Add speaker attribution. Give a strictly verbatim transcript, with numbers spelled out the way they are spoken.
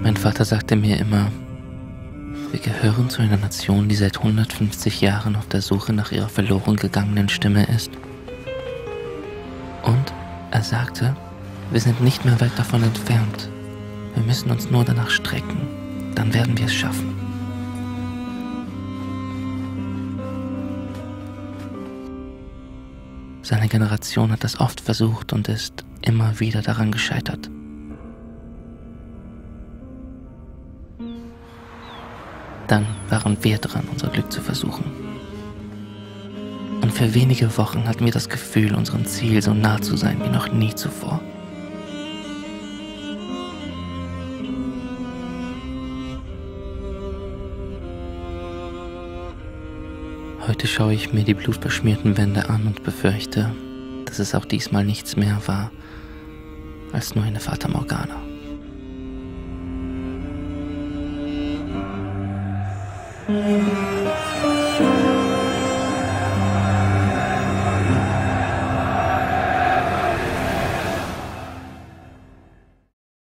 Speaker 1: Mein Vater sagte mir immer, wir gehören zu einer Nation, die seit hundertfünfzig Jahren auf der Suche nach ihrer verloren gegangenen Stimme ist. Und er sagte, wir sind nicht mehr weit davon entfernt. Wir müssen uns nur danach strecken, dann werden wir es schaffen. Seine Generation hat das oft versucht und ist immer wieder daran gescheitert. Dann waren wir dran, unser Glück zu versuchen. Und für wenige Wochen hatten wir das Gefühl, unserem Ziel so nah zu sein wie noch nie zuvor. Heute schaue ich mir die blutbeschmierten Wände an und befürchte, dass es auch diesmal nichts mehr war als nur eine Fata Morgana.